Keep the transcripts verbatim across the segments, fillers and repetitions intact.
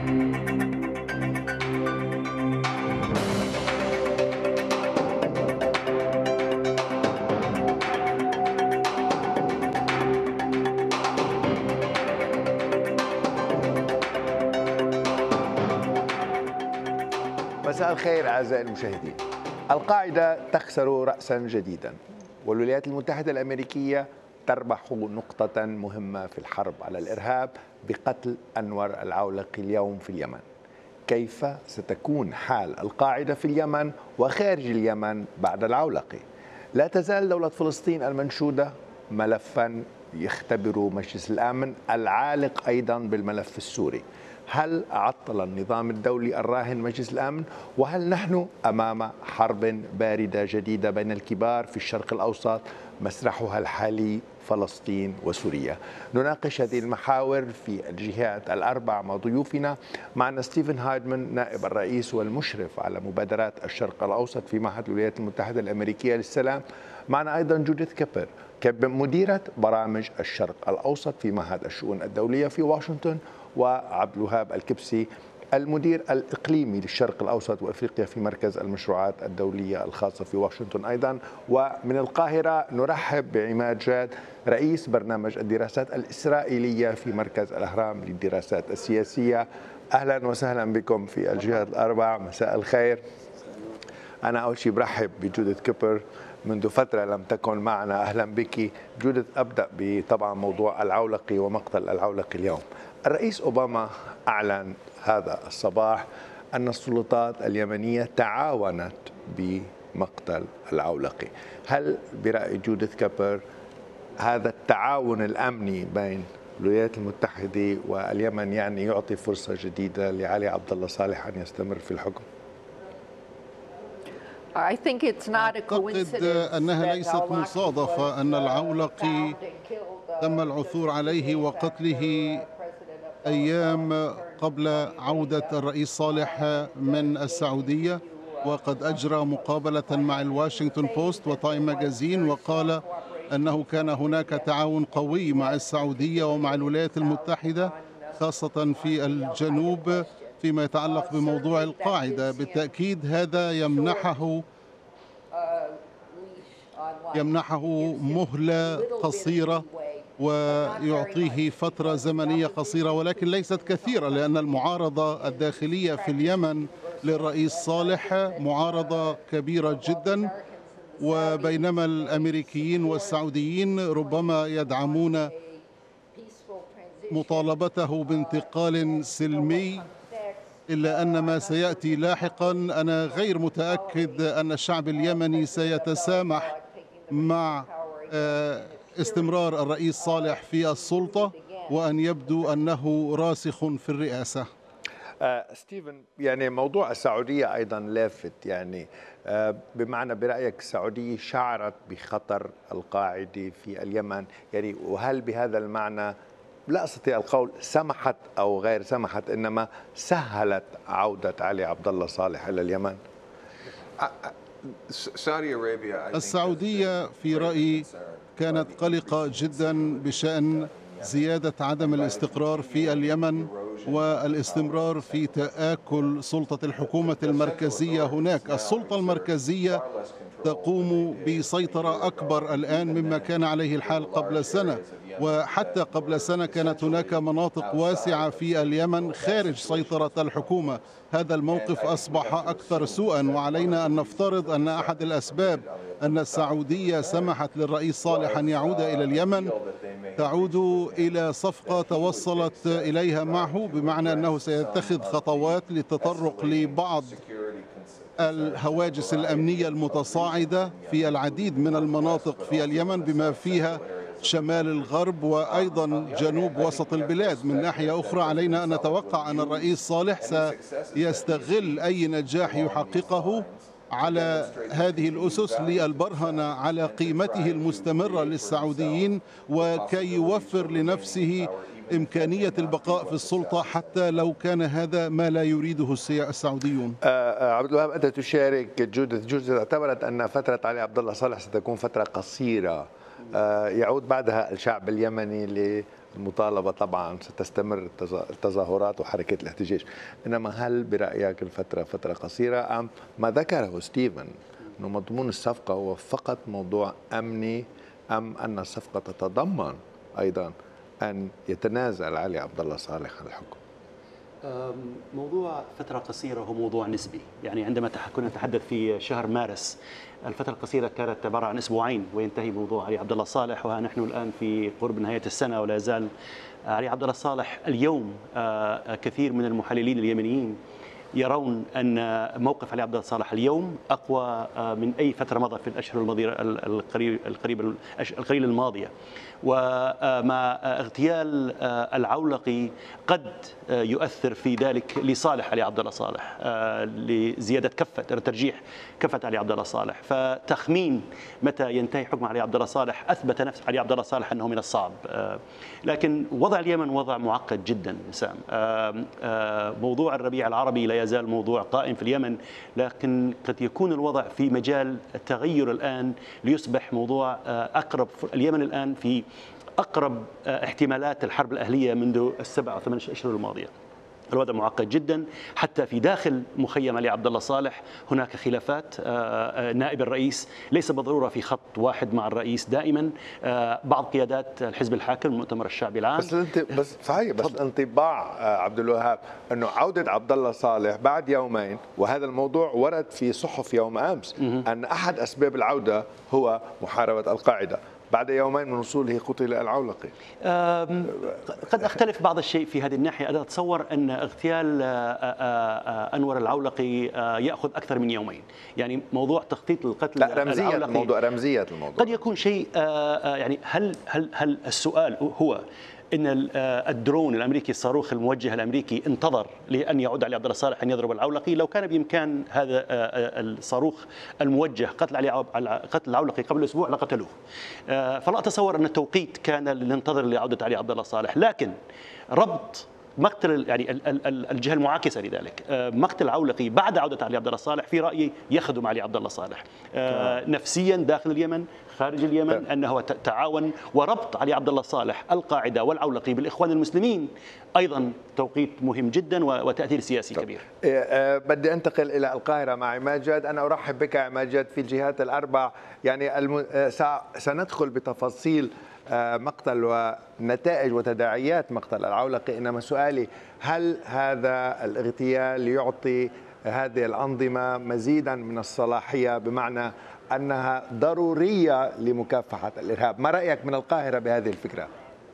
مساء الخير أعزائي المشاهدين. القاعدة تخسر رأسا جديدا، والولايات المتحدة الأمريكية تربح نقطة مهمة في الحرب على الإرهاب بقتل أنور العولقي اليوم في اليمن. كيف ستكون حال القاعدة في اليمن وخارج اليمن بعد العولقي؟ لا تزال دولة فلسطين المنشودة ملفا يختبر مجلس الأمن العالق أيضا بالملف السوري. هل عطل النظام الدولي الراهن مجلس الأمن؟ وهل نحن أمام حرب باردة جديدة بين الكبار في الشرق الأوسط مسرحها الحالي فلسطين وسوريا؟ نناقش هذه المحاور في الجهات الأربع مع ضيوفنا. معنا ستيفن هايدمان نائب الرئيس والمشرف على مبادرات الشرق الأوسط في معهد الولايات المتحدة الأمريكية للسلام. معنا أيضا جوديث كيبر مديرة برامج الشرق الأوسط في معهد الشؤون الدولية في واشنطن، وعبد الوهاب الكبسي المدير الإقليمي للشرق الأوسط وأفريقيا في مركز المشروعات الدولية الخاصة في واشنطن أيضا. ومن القاهرة نرحب بعماد جاد رئيس برنامج الدراسات الإسرائيلية في مركز الأهرام للدراسات السياسية. أهلا وسهلا بكم في الجهات الأربع، مساء الخير. أنا أول شيء برحب بجوديث كيبر، منذ فترة لم تكن معنا، أهلا بك جوديث. أبدأ بطبعا موضوع العولقي ومقتل العولقي اليوم. الرئيس أوباما أعلن هذا الصباح أن السلطات اليمنية تعاونت بمقتل العولقي. هل برأي جوديث كيبر هذا التعاون الأمني بين الولايات المتحدة واليمن يعني يعطي فرصة جديدة لعلي عبد الله صالح أن يستمر في الحكم؟ أعتقد أنها ليست مصادفة أن العولقي تم العثور عليه وقتله أيام قبل عودة الرئيس صالح من السعودية، وقد أجرى مقابلة مع الواشنطن بوست وتايم ماجازين وقال أنه كان هناك تعاون قوي مع السعودية ومع الولايات المتحدة خاصة في الجنوب فيما يتعلق بموضوع القاعدة. بالتأكيد هذا يمنحه يمنحه مهلة قصيرة ويعطيه فترة زمنية قصيرة ولكن ليست كثيرة، لأن المعارضة الداخلية في اليمن للرئيس صالح معارضة كبيرة جدا، وبينما الأمريكيين والسعوديين ربما يدعمون مطالبته بانتقال سلمي، إلا أن ما سيأتي لاحقا أنا غير متأكد أن الشعب اليمني سيتسامح مع استمرار الرئيس صالح في السلطة وأن يبدو أنه راسخ في الرئاسة. آه ستيفن، يعني موضوع السعودية أيضا لافت، يعني آه بمعنى برأيك السعودية شعرت بخطر القاعدة في اليمن، يعني وهل بهذا المعنى لا أستطيع القول سمحت أو غير سمحت إنما سهلت عودة علي عبد الله صالح إلى اليمن؟ السعودية في رأيي كانت قلقة جدا بشأن زيادة عدم الاستقرار في اليمن والاستمرار في تآكل سلطة الحكومة المركزية هناك. السلطة المركزية تقوم بسيطرة أكبر الآن مما كان عليه الحال قبل سنة، وحتى قبل سنة كانت هناك مناطق واسعة في اليمن خارج سيطرة الحكومة. هذا الموقف أصبح أكثر سوءا، وعلينا أن نفترض أن أحد الأسباب أن السعودية سمحت للرئيس صالح أن يعود إلى اليمن تعود إلى صفقة توصلت إليها معه، بمعنى أنه سيتخذ خطوات للتطرق لبعض الهواجس الأمنية المتصاعدة في العديد من المناطق في اليمن بما فيها شمال الغرب وأيضا جنوب وسط البلاد. من ناحية أخرى علينا أن نتوقع أن الرئيس صالح سيستغل أي نجاح يحققه على هذه الأسس للبرهنة على قيمته المستمرة للسعوديين وكي يوفر لنفسه إمكانية البقاء في السلطة حتى لو كان هذا ما لا يريده السعوديون. عبد الوهاب، أنت تشارك جوديث. جوديث اعتبرت أن فترة علي عبد الله صالح ستكون فترة قصيرة يعود بعدها الشعب اليمني المطالبة طبعا ستستمر التظاهرات وحركة الاحتجاج، إنما هل برأيك الفترة فترة قصيرة أم ما ذكره ستيفن أنه مضمون الصفقة هو فقط موضوع أمني، أم أن الصفقة تتضمن أيضا أن يتنازل علي عبد الله صالح عن الحكم؟ موضوع فترة قصيرة هو موضوع نسبي، يعني عندما كنا نتحدث في شهر مارس الفترة القصيرة كانت عبارة عن أسبوعين وينتهي موضوع علي عبد الله صالح، ونحن الآن في قرب نهاية السنة ولا يزال علي عبد الله صالح. اليوم كثير من المحللين اليمنيين يرون أن موقف علي عبد الله صالح اليوم أقوى من أي فترة مضت في الأشهر الماضية القريب القريب القليل الماضية، ومع اغتيال العولقي قد يؤثر في ذلك لصالح علي عبد الله صالح، لزيادة كفة ترجيح كفة علي عبد الله صالح. فتخمين متى ينتهي حكم علي عبد الله صالح أثبت نفس علي عبد الله صالح أنه من الصعب. لكن وضع اليمن وضع معقد جدا سام. موضوع الربيع العربي لا يزال موضوع قائم في اليمن، لكن قد يكون الوضع في مجال التغير الآن ليصبح موضوع أقرب. اليمن الآن في أقرب احتمالات الحرب الأهلية منذ السبع أو ثمان أشهر الماضية. الوضع معقد جدا، حتى في داخل مخيم علي عبد الله صالح هناك خلافات. نائب الرئيس ليس بالضروره في خط واحد مع الرئيس دائما، بعض قيادات الحزب الحاكم المؤتمر الشعبي العام. بس انت بس صحيح، بس انطباع عبد الوهاب انه عوده عبد الله صالح بعد يومين، وهذا الموضوع ورد في صحف يوم امس ان احد اسباب العوده هو محاربه القاعده، بعد يومين من وصوله قتل العولقي. قد أختلف بعض الشيء في هذه الناحية. أنا أتصور أن اغتيال أنور العولقي يأخذ أكثر من يومين، يعني موضوع تخطيط القتل. لا، رمزية الموضوع، رمزية الموضوع قد يكون شيء، يعني هل هل هل السؤال هو ان الدرون الامريكي، الصاروخ الموجه الامريكي انتظر لان يعود علي عبد الله صالح ان يضرب العولقي؟ لو كان بامكان هذا الصاروخ الموجه قتل علي قتل العولقي قبل اسبوع لقتلوه. فلا اتصور ان التوقيت كان لننتظر لعوده علي عبد الله صالح، لكن ربط مقتل يعني الجهه المعاكسه لذلك، مقتل العولقي بعد عوده علي عبد الله صالح في رايي يخدم علي عبد الله صالح نفسيا داخل اليمن خارج اليمن، انه تعاون. وربط علي عبد الله صالح القاعده والعولقي بالاخوان المسلمين ايضا توقيت مهم جدا وتاثير سياسي كبير. بدي انتقل الى القاهره مع عماد جاد. انا ارحب بك عماد جاد في الجهات الاربع. يعني الم... سندخل بتفاصيل مقتل ونتائج وتداعيات مقتل العولقي، انما سؤالي هل هذا الاغتيال يعطي هذه الانظمه مزيدا من الصلاحيه، بمعنى انها ضروريه لمكافحه الارهاب؟ ما رايك من القاهره بهذه الفكره؟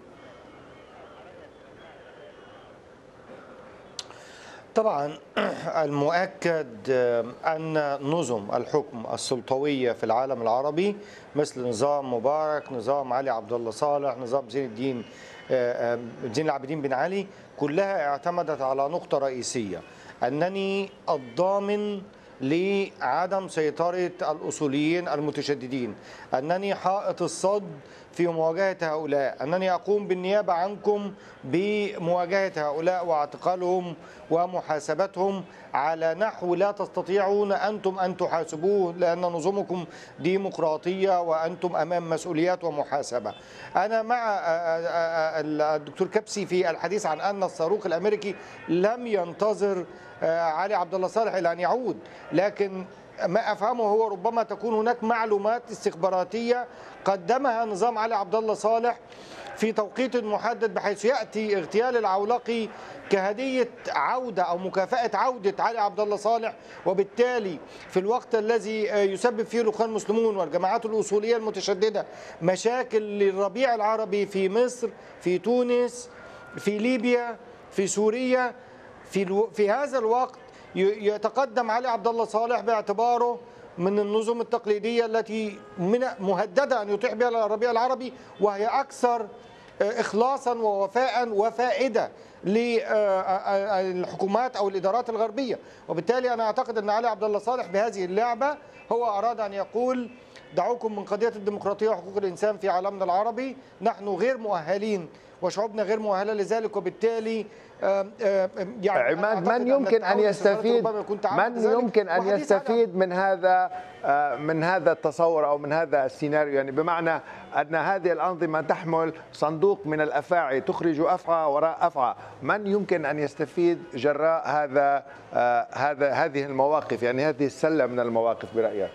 طبعا المؤكد أن نظم الحكم السلطوية في العالم العربي مثل نظام مبارك، نظام علي عبد الله صالح، نظام زين الدين زين العابدين بن علي، كلها اعتمدت على نقطة رئيسية: أنني الضامن لعدم سيطرة الأصوليين المتشددين، أنني حائط الصد في مواجهة هؤلاء، أنني أقوم بالنيابة عنكم بمواجهة هؤلاء واعتقالهم ومحاسبتهم على نحو لا تستطيعون أنتم أن تحاسبوه، لأن نظامكم ديمقراطية وأنتم أمام مسؤوليات ومحاسبة. أنا مع الدكتور كبسي في الحديث عن أن الصاروخ الأمريكي لم ينتظر علي عبد الله صالح إلى أن يعود، لكن ما أفهمه هو ربما تكون هناك معلومات استخباراتية قدمها نظام علي عبد الله صالح في توقيت محدد، بحيث يأتي اغتيال العولقي كهدية عودة أو مكافأة عودة علي عبد الله صالح، وبالتالي في الوقت الذي يسبب فيه الإخوان المسلمون والجماعات الأصولية المتشددة مشاكل للربيع العربي في مصر، في تونس، في ليبيا، في سوريا، في في هذا الوقت يتقدم علي عبد الله صالح باعتباره من النظم التقليدية التي من مهددة أن يطيح بها الربيع العربي، وهي أكثر إخلاصا ووفاء وفائدة للحكومات أو الإدارات الغربية. وبالتالي أنا أعتقد أن علي عبد الله صالح بهذه اللعبة هو أراد أن يقول: دعوكم من قضية الديمقراطية وحقوق الإنسان في عالمنا العربي، نحن غير مؤهلين وشعوبنا غير مؤهلة لذلك، وبالتالي يعني عماد من يمكن أن يستفيد من يمكن أن يستفيد من هذا من هذا التصور أو من هذا السيناريو، يعني بمعنى أن هذه الأنظمة تحمل صندوق من الأفاعي تخرج أفعى وراء أفعى، من يمكن أن يستفيد جراء هذا هذا هذه المواقف، يعني هذه السلة من المواقف برأيك؟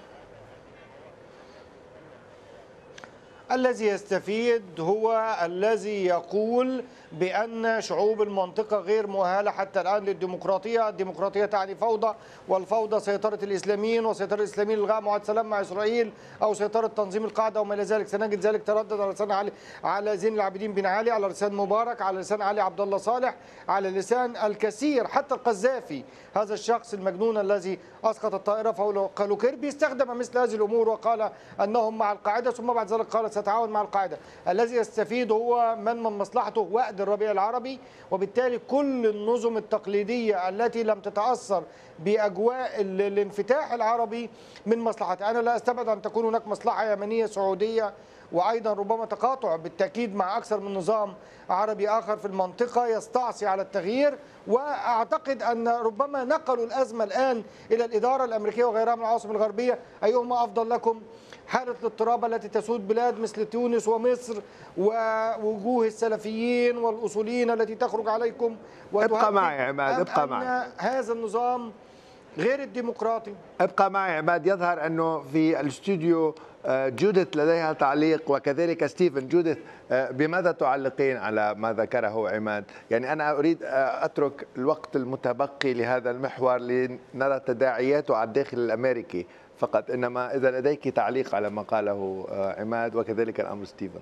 الذي يستفيد هو الذي يقول بأن شعوب المنطقة غير مؤهلة حتى الآن للديمقراطية، الديمقراطية تعني فوضى، والفوضى سيطرة الإسلاميين وسيطرة الإسلاميين لإلغاء معاهدة سلام مع إسرائيل أو سيطرة تنظيم القاعدة وما إلى ذلك. سنجد ذلك تردد على لسان علي على زين العابدين بن علي، على لسان مبارك، على لسان علي عبد الله صالح، على لسان الكثير، حتى القذافي هذا الشخص المجنون الذي أسقط الطائرة فقالوا كيربي استخدم مثل هذه الأمور وقال أنهم مع القاعدة، ثم بعد ذلك قال سأتعاون مع القاعدة. الذي يستفيد هو من من مصلحته وقت الربيع العربي، وبالتالي كل النظم التقليدية التي لم تتأثر بأجواء الانفتاح العربي من مصلحتها. أنا لا أستبعد أن تكون هناك مصلحة يمنية سعودية، وأيضا ربما تقاطع بالتأكيد مع أكثر من نظام عربي آخر في المنطقة يستعصي على التغيير. وأعتقد أن ربما نقلوا الأزمة الآن إلى الإدارة الأمريكية وغيرها من العواصم الغربية، أيهما أفضل لكم؟ حالة الاضطراب التي تسود بلاد مثل تونس ومصر ووجوه السلفيين والأصوليين التي تخرج عليكم ابقى معي عماد، ابقى معي. هذا النظام غير الديمقراطي. ابقى معي عماد. يظهر أنه في الاستوديو جودث لديها تعليق وكذلك ستيفن. جودث، بماذا تعلقين على ما ذكره عماد؟ يعني أنا أريد أترك الوقت المتبقي لهذا المحور لنرى تداعياته على الداخل الأمريكي فقط، إنما إذا لديك تعليق على ما قاله عماد وكذلك الأمر ستيفن.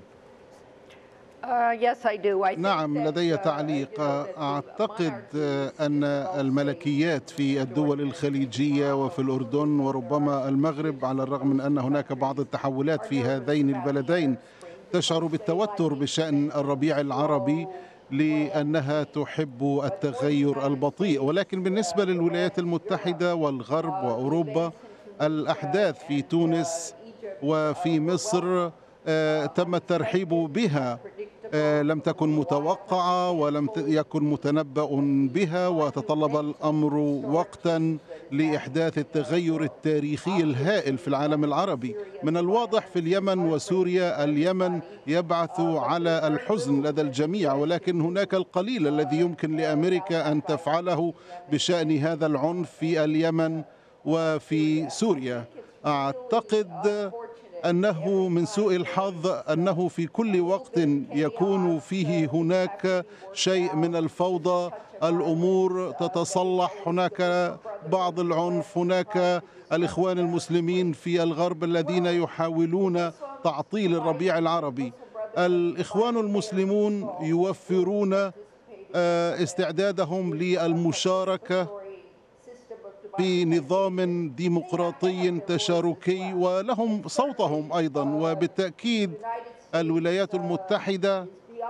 نعم لدي تعليق. أعتقد أن الملكيات في الدول الخليجية وفي الأردن وربما المغرب، على الرغم من أن هناك بعض التحولات في هذين البلدين، تشعر بالتوتر بشأن الربيع العربي لأنها تحب التغير البطيء. ولكن بالنسبة للولايات المتحدة والغرب وأوروبا، الأحداث في تونس وفي مصر تم الترحيب بها، لم تكن متوقعة ولم يكن متنبأ بها، وتطلب الأمر وقتا لإحداث التغير التاريخي الهائل في العالم العربي. من الواضح في اليمن وسوريا، اليمن يبعث على الحزن لدى الجميع، ولكن هناك القليل الذي يمكن لأمريكا أن تفعله بشأن هذا العنف في اليمن وفي سوريا. أعتقد أنه من سوء الحظ أنه في كل وقت يكون فيه هناك شيء من الفوضى، الأمور تتصلح، هناك بعض العنف، هناك الإخوان المسلمين في الغرب الذين يحاولون تعطيل الربيع العربي. الإخوان المسلمون يوفرون استعدادهم للمشاركة في نظام ديمقراطي تشاركي، ولهم صوتهم أيضا. وبالتأكيد الولايات المتحدة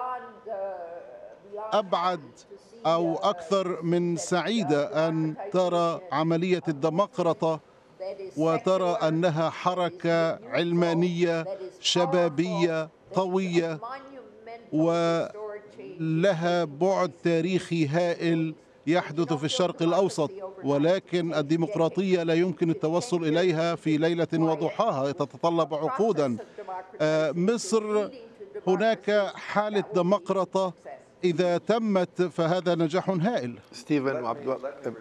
أبعد أو أكثر من سعيدة أن ترى عملية الديمقراطية وترى أنها حركة علمانية شبابية قوية ولها بعد تاريخي هائل يحدث في الشرق الأوسط. ولكن الديمقراطية لا يمكن التوصل إليها في ليلة وضحاها، تتطلب عقودا. مصر هناك حالة ديمقراطية إذا تمت فهذا نجاح هائل. ستيفن وعبد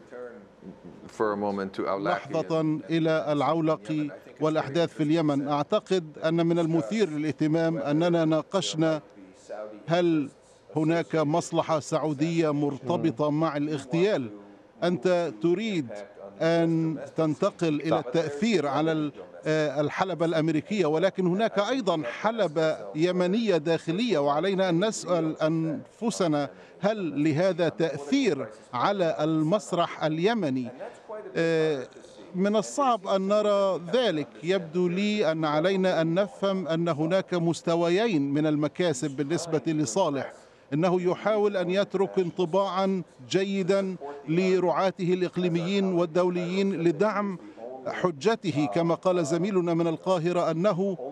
لحظة إلى العولق والأحداث في اليمن. أعتقد أن من المثير للاهتمام أننا ناقشنا هل هناك مصلحة سعودية مرتبطة مع الاغتيال. أنت تريد أن تنتقل إلى التأثير على الحلبة الأمريكية، ولكن هناك أيضا حلبة يمنية داخلية، وعلينا أن نسأل أنفسنا هل لهذا تأثير على المسرح اليمني؟ من الصعب أن نرى ذلك. يبدو لي أن علينا أن نفهم أن هناك مستويين من المكاسب بالنسبة لصالح. إنه يحاول أن يترك انطباعا جيدا لرعاته الإقليميين والدوليين لدعم حجته، كما قال زميلنا من القاهرة أنه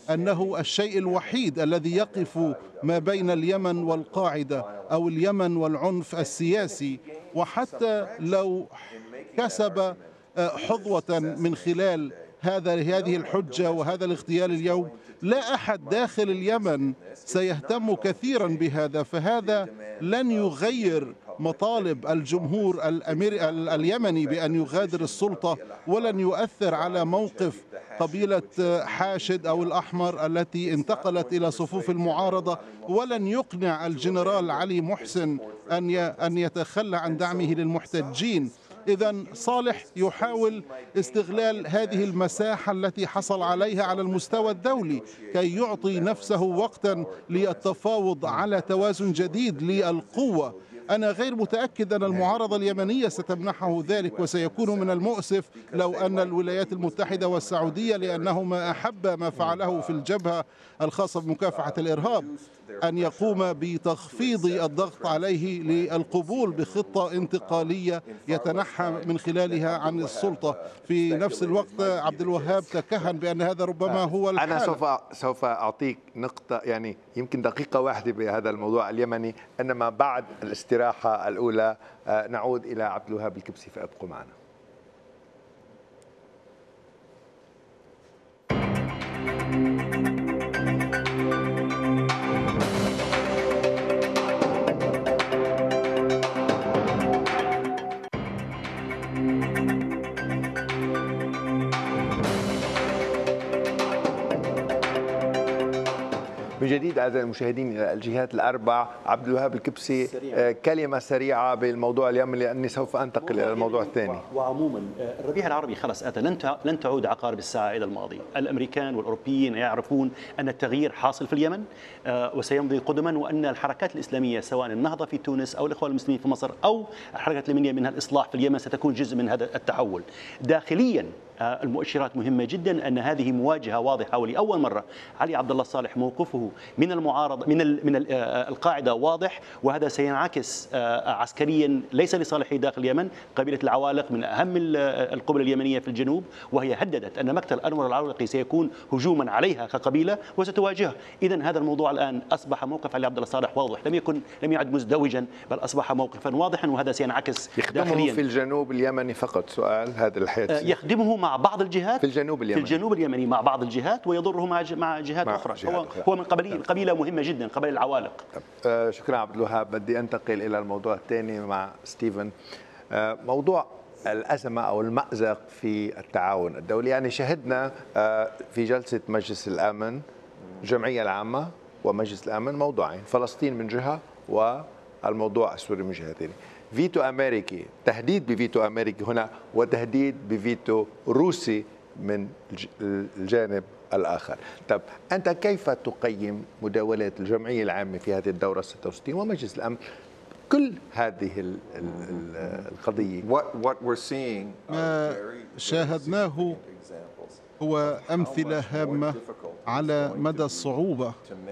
أنه الشيء الوحيد الذي يقف ما بين اليمن والقاعدة أو اليمن والعنف السياسي، وحتى لو كسب حظوة من خلال هذا هذه الحجة وهذا الاغتيال اليوم، لا أحد داخل اليمن سيهتم كثيرا بهذا، فهذا لن يغير مطالب الجمهور اليمني بأن يغادر السلطة، ولن يؤثر على موقف قبيلة حاشد أو الأحمر التي انتقلت إلى صفوف المعارضة، ولن يقنع الجنرال علي محسن أن يتخلى عن دعمه للمحتجين. إذن صالح يحاول استغلال هذه المساحة التي حصل عليها على المستوى الدولي كي يعطي نفسه وقتا للتفاوض على توازن جديد للقوة. أنا غير متأكد أن المعارضة اليمنية ستمنحه ذلك، وسيكون من المؤسف لو أن الولايات المتحدة والسعودية، لأنهما أحب ما فعله في الجبهة الخاصة بمكافحة الإرهاب، أن يقوم بتخفيض الضغط عليه للقبول بخطة انتقالية يتنحى من خلالها عن السلطة. في نفس الوقت عبد الوهاب تكهن بأن هذا ربما هو الحال. أنا سوف سوف أعطيك نقطة، يعني يمكن دقيقة واحدة بهذا الموضوع اليمني، إنما بعد الاستراحة الأولى نعود إلى عبد الوهاب الكبسي، فابقوا معنا. من جديد أعزائي المشاهدين إلى الجهات الأربع. عبد الوهاب الكبسي، كلمة سريعة بالموضوع اليمني لأني سوف أنتقل إلى الموضوع الثاني. وعموما الربيع العربي خلص أتى، لن لن تعود عقارب الساعة إلى الماضي. الأمريكان والأوروبيين يعرفون أن التغيير حاصل في اليمن وسيمضي قدما، وأن الحركات الإسلامية سواء النهضة في تونس أو الإخوان المسلمين في مصر أو الحركات اليمنية منها الإصلاح في اليمن ستكون جزء من هذا التحول. داخليا المؤشرات مهمة جدا، أن هذه مواجهة واضحة، ولأول مرة علي عبد الله صالح موقفه من المعارضة من من القاعدة واضح، وهذا سينعكس عسكريا ليس لصالح داخل اليمن. قبيلة العوالق من أهم القبل اليمنية في الجنوب، وهي هددت أن مقتل أنور العوالقي سيكون هجوما عليها كقبيلة وستواجهها. إذن هذا الموضوع الآن أصبح موقف علي عبد الله صالح واضح، لم يكن لم يعد مزدوجا، بل أصبح موقفا واضحا، وهذا سينعكس يخدمه في الجنوب اليمني فقط. سؤال هذا الحياة يخدمه مع بعض الجهات في الجنوب اليمني في الجنوب اليمني مع بعض الجهات، ويضره مع مع جهات مع أخرى. جهات هو أخرى. هو من قبيلة قبيلة مهمة جدا، قبيلة العوالق. آه شكرا عبد الوهاب. بدي أنتقل إلى الموضوع الثاني مع ستيفن، آه موضوع الأزمة أو المأزق في التعاون الدولي. يعني شهدنا آه في جلسة مجلس الأمن، الجمعية العامة ومجلس الأمن، موضوعين: فلسطين من جهة والموضوع السوري من جهة ثانية. فيتو أمريكي، تهديد بفيتو أمريكي هنا، وتهديد بفيتو روسي من الجانب الآخر. طب أنت كيف تقيم مداولة الجمعية العامة في هذه الدورة ستة وستين ومجلس الأمن كل هذه القضية؟ ما شاهدناه هو أمثلة هامة على مدى الصعوبة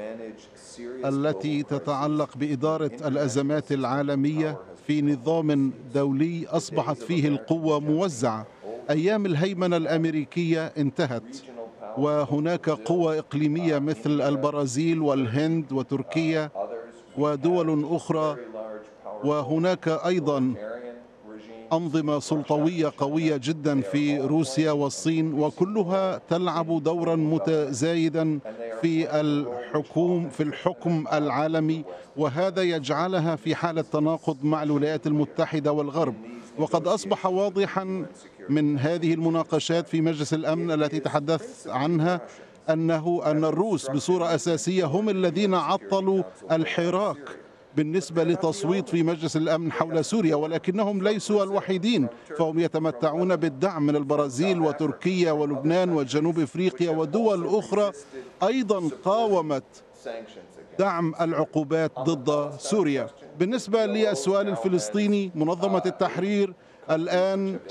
التي تتعلق بإدارة الأزمات العالمية في نظام دولي أصبحت فيه القوة موزعة. أيام الهيمنة الأمريكية انتهت، وهناك قوى إقليمية مثل البرازيل والهند وتركيا ودول أخرى، وهناك أيضا أنظمة سلطوية قوية جدا في روسيا والصين، وكلها تلعب دورا متزايدا في الحكوم في الحكم العالمي، وهذا يجعلها في حالة تناقض مع الولايات المتحدة والغرب. وقد أصبح واضحا من هذه المناقشات في مجلس الأمن التي تحدثت عنها أنه أن الروس بصورة أساسية هم الذين عطلوا الحراك بالنسبة لتصويت في مجلس الأمن حول سوريا، ولكنهم ليسوا الوحيدين، فهم يتمتعون بالدعم من البرازيل وتركيا ولبنان وجنوب إفريقيا ودول أخرى أيضا قاومت دعم العقوبات ضد سوريا. بالنسبة للسؤال الفلسطيني، منظمة التحرير الآن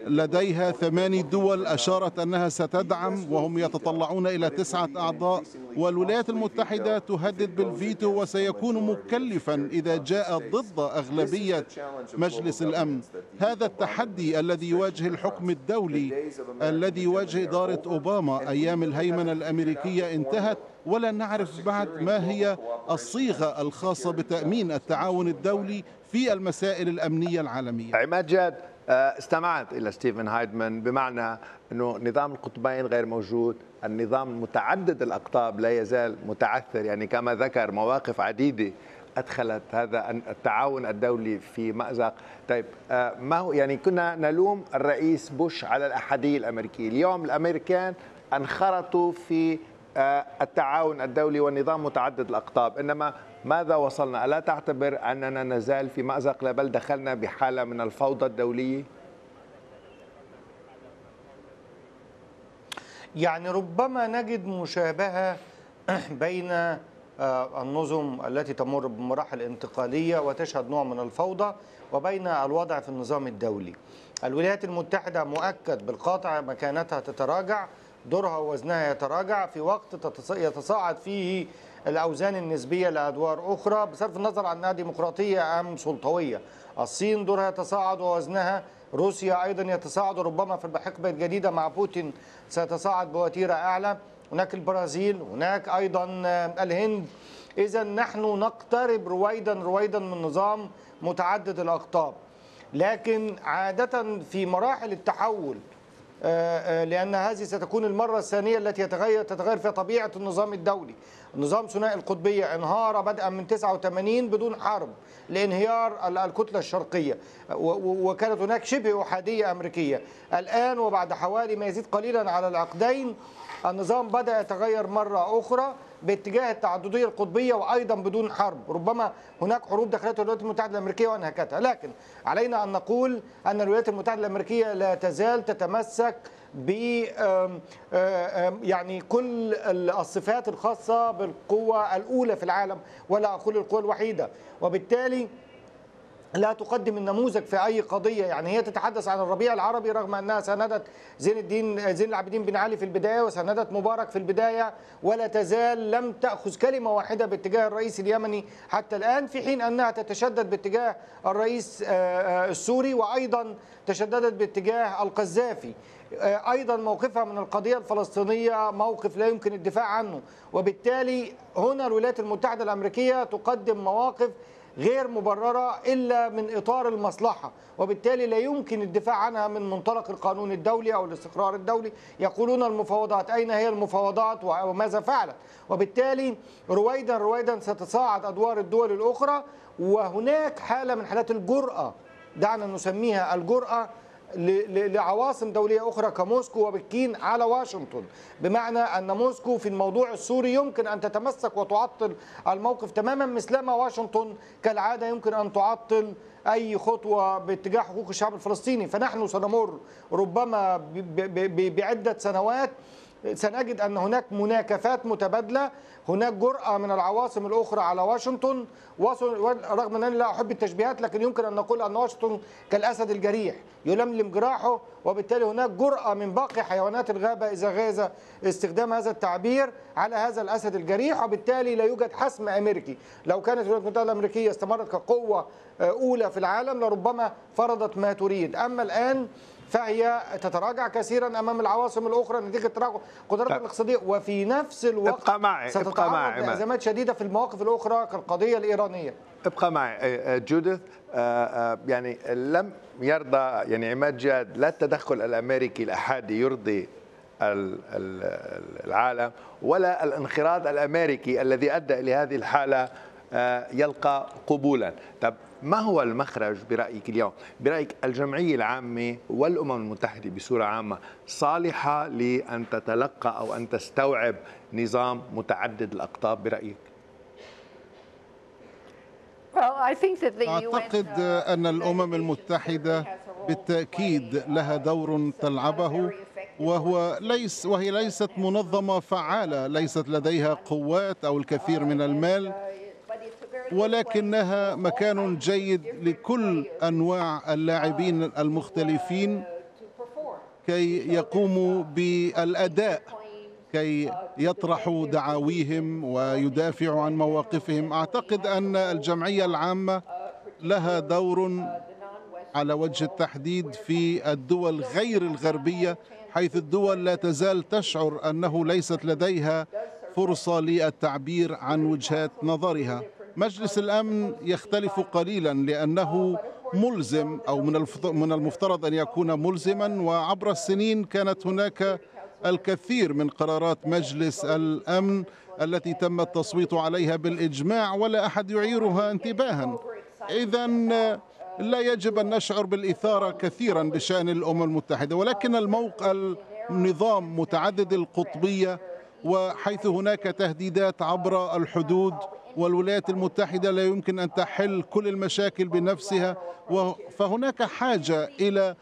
لديها ثماني دول أشارت أنها ستدعم، وهم يتطلعون إلى تسعة أعضاء، والولايات المتحدة تهدد بالفيتو وسيكون مكلفا إذا جاء ضد أغلبية مجلس الأمن. هذا التحدي الذي يواجه الحكم الدولي الذي يواجه إدارة أوباما أيام الهيمنة الأمريكية انتهت، ولا نعرف بعد ما هي الصيغة الخاصة بتأمين التعاون الدولي في المسائل الأمنية العالمية. عماد جاد، استمعت إلى ستيفن هايدمان بمعنى أنه نظام القطبين غير موجود، النظام المتعدد الأقطاب لا يزال متعثر، يعني كما ذكر مواقف عديدة أدخلت هذا التعاون الدولي في مأزق. طيب ما هو يعني كنا نلوم الرئيس بوش على الأحادية الأمريكية، اليوم الأمريكان انخرطوا في التعاون الدولي والنظام متعدد الأقطاب، إنما ماذا وصلنا؟ ألا تعتبر أننا نزال في مأزق، لا بل دخلنا بحالة من الفوضى الدولية؟ يعني ربما نجد مشابهة بين النظم التي تمر بمراحل انتقالية وتشهد نوع من الفوضى وبين الوضع في النظام الدولي. الولايات المتحدة مؤكد بالقاطع مكانتها تتراجع، دورها ووزنها يتراجع في وقت يتصاعد فيه الأوزان النسبية لأدوار أخرى بصرف النظر عن أنها ديمقراطية أم سلطوية. الصين دورها يتصاعد ووزنها، روسيا أيضا يتصاعد، وربما في الحقبة الجديدة مع بوتين سيتصاعد بوتيرة أعلى، هناك البرازيل، هناك أيضا الهند. إذا نحن نقترب رويدا رويدا من نظام متعدد الأقطاب، لكن عادة في مراحل التحول، لأن هذه ستكون المرة الثانية التي يتغير تتغير فيها طبيعة النظام الدولي. النظام ثنائي القطبية انهار بدءا من تسعة وثمانين بدون حرب لانهيار الكتلة الشرقية، وكانت هناك شبه أحادية أمريكية. الآن وبعد حوالي ما يزيد قليلا على العقدين النظام بدأ يتغير مرة أخرى باتجاه التعددية القطبية وأيضا بدون حرب. ربما هناك حروب داخلية الولايات المتحدة الأمريكية وانهكتها، لكن علينا أن نقول أن الولايات المتحدة الأمريكية لا تزال تتمسك ب يعني كل الصفات الخاصة بالقوة الأولى في العالم، ولا أقول القوة الوحيدة، وبالتالي لا تقدم النموذج في أي قضية. يعني هي تتحدث عن الربيع العربي رغم أنها ساندت زين الدين زين العابدين بن علي في البداية وساندت مبارك في البداية، ولا تزال لم تأخذ كلمة واحدة باتجاه الرئيس اليمني حتى الآن، في حين أنها تتشدد باتجاه الرئيس السوري وأيضا تشددت باتجاه القذافي. أيضا موقفها من القضية الفلسطينية موقف لا يمكن الدفاع عنه، وبالتالي هنا الولايات المتحدة الأمريكية تقدم مواقف غير مبررة إلا من إطار المصلحة، وبالتالي لا يمكن الدفاع عنها من منطلق القانون الدولي أو الاستقرار الدولي. يقولون المفاوضات، أين هي المفاوضات وماذا فعلت؟ وبالتالي رويدا رويدا ستصاعد أدوار الدول الأخرى، وهناك حالة من حالات الجرأة، دعنا نسميها الجرأة، لعواصم دولية أخرى كموسكو وبكين على واشنطن، بمعنى أن موسكو في الموضوع السوري يمكن أن تتمسك وتعطل الموقف تماما، مثلما واشنطن كالعادة يمكن أن تعطل أي خطوة باتجاه حقوق الشعب الفلسطيني. فنحن سنمر ربما بعدة سنوات سنجد أن هناك مناكفات متبادلة، هناك جرأة من العواصم الأخرى على واشنطن، رغم أنني لا أحب التشبيهات، لكن يمكن أن نقول أن واشنطن كالأسد الجريح يلملم جراحه، وبالتالي هناك جرأة من باقي حيوانات الغابة إذا غاز استخدام هذا التعبير على هذا الأسد الجريح، وبالتالي لا يوجد حسم أمريكي. لو كانت الولايات المتحدة الأمريكية استمرت كقوة أولى في العالم لربما فرضت ما تريد، أما الآن فهي تتراجع كثيرا امام العواصم الاخرى نتيجه تراجع قدراتها الاقتصاديه، وفي نفس الوقت ابقى معي ستتعرض لازمات شديده في المواقف الاخرى كالقضيه الايرانيه. ابقى معي جوديث. يعني لم يرضى يعني عماد جاد لا التدخل الامريكي الاحادي يرضي العالم، ولا الانخراط الامريكي الذي ادى الى هذه الحاله يلقى قبولا. طب ما هو المخرج برأيك اليوم؟ برأيك الجمعية العامة والأمم المتحدة بصورة عامة صالحة لأن تتلقى أو أن تستوعب نظام متعدد الأقطاب برأيك؟ أعتقد أن الأمم المتحدة بالتأكيد لها دور تلعبه، وهو ليس وهي ليست منظمة فعالة، ليست لديها قوات أو الكثير من المال، ولكنها مكان جيد لكل أنواع اللاعبين المختلفين كي يقوموا بالأداء، كي يطرحوا دعاويهم ويدافعوا عن مواقفهم. أعتقد أن الجمعية العامة لها دور على وجه التحديد في الدول غير الغربية، حيث الدول لا تزال تشعر أنه ليست لديها فرصة للتعبير عن وجهات نظرها. مجلس الأمن يختلف قليلا لأنه ملزم، أو من المفترض أن يكون ملزما، وعبر السنين كانت هناك الكثير من قرارات مجلس الأمن التي تم التصويت عليها بالإجماع ولا أحد يعيرها انتباها. إذن لا يجب أن نشعر بالإثارة كثيرا بشأن الأمم المتحدة، ولكن الموقع النظام متعدد القطبية، وحيث هناك تهديدات عبر الحدود، والولايات المتحدة لا يمكن أن تحل كل المشاكل بنفسها، فهناك حاجة إلى